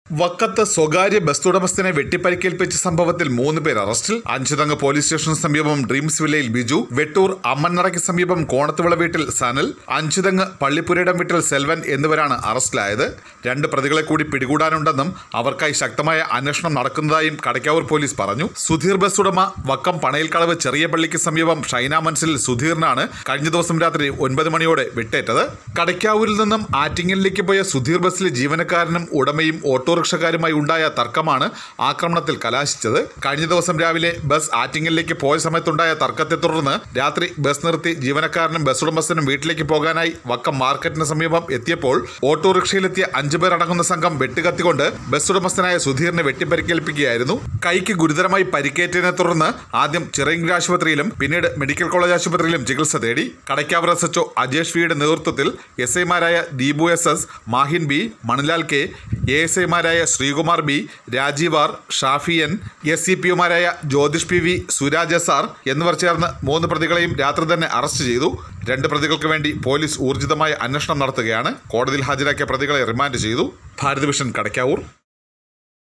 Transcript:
വക്കത്ത് സ്വകാര്യ ബസ് ഉടമസ്ഥനെ വെട്ടിപ്പരിക്കേൽപ്പിച്ച സംഭവത്തിൽ 3 പേർ അറസ്റ്റിൽ. അഞ്ചുതങ്ങ് പോലീസ് സ്റ്റേഷന് സമീപം ഡ്രീംസ് വില്ലയിൽ ബിജു, വെട്ടൂർ അമ്മന്നറയ്ക്ക് സമീപം കോണത്തുവിള വീട്ടിൽ സനൽ, അഞ്ചുതങ്ങ് പള്ളിപ്പുരയിടം വീട്ടിൽ സെൽവൻ എന്നിവരാണ് അറസ്റ്റിലായത്. 2 പ്രതികളെ കൂടി പിടികൂടാനുണ്ടെന്നും അവർക്കായി ശക്തമായ അന്വേഷണം നടക്കുന്നതായും കടയ്ക്കാവൂർ പോലീസ് പറഞ്ഞു. സുധീർ ബസ് ഉടമ വക്കം പണയിൽക്കടവ് ചെറിയ പള്ളിക്ക് സമീപം ഷൈന മനസ്സിൽ സുധീറിനാണ് കഴിഞ്ഞ ദിവസം രാത്രി 9 മണിയോടെ വെട്ടേറ്റത്. കടയ്ക്കാവൂരിൽ നിന്നും ആറ്റിങ്ങലിലേക്ക് പോയ സുധീർ ബസ്സിലെ ജീവനക്കാരനും ഉടമയും ഓട്ടോറിക്ഷക്കാരുമായി ഉണ്ടായ തർക്കമാണ് ആക്രമണത്തിൽ കലാശിച്ചത്. കഴിഞ്ഞ ദിവസം രാവിലെ ബസ് ആറ്റിങ്ങലിലേക്ക് പോയ സമയത്തുണ്ടായ തർക്കത്തെ തുടർന്ന് രാത്രി ബസ് നിർത്തി ജീവനക്കാരനും ബസ് ഉടമസ്ഥനും വീട്ടിലേക്ക് പോകാനായി വക്കം മാർക്കറ്റിന് സമീപം എത്തിയപ്പോൾ ഓട്ടോറിക്ഷയിലെത്തിയ 5 പേർ അടങ്ങുന്ന സംഘം വെട്ടുകത്തിക്കൊണ്ട് ബസ് ഉടമസ്ഥനായ സുധീറിനെ വെട്ടിപ്പരിക്കേൽപ്പിക്കുകയായിരുന്നു. കൈക്ക് ഗുരുതരമായി പരിക്കേറ്റതിനെ തുടർന്ന് ആദ്യം ചിറയൻകീഴ് ആശുപത്രിയിലും പിന്നീട് മെഡിക്കൽ കോളേജ് ആശുപത്രിയിലും ചികിത്സ തേടി. കടയ്ക്കാവൂർ SHO അജേഷ് വിയുടെ നേതൃത്വത്തിൽ SI-മാരായ Deepu SS, Mahin B, Manilal K, ASI-മാരായ Sreekumar B, Rajeev R, Shafi N, SCPO-മാരായ Jyothish PV, Suraj SR എന്നിവർ ചേർന്ന് 3 പ്രതികളെയും രാത്രി തന്നെ അറസ്റ്റ് ചെയ്തു. 2 പ്രതികൾക്ക് വേണ്ടി പോലീസ് ഊർജിതമായ അന്വേഷണം നടത്തുകയാണ്. കോടതിയിൽ ഹാജരാക്കിയ പ്രതികളെ റിമാൻഡ് ചെയ്തു. ഭാരത് വിഷൻ, കടയ്ക്കാവൂർ.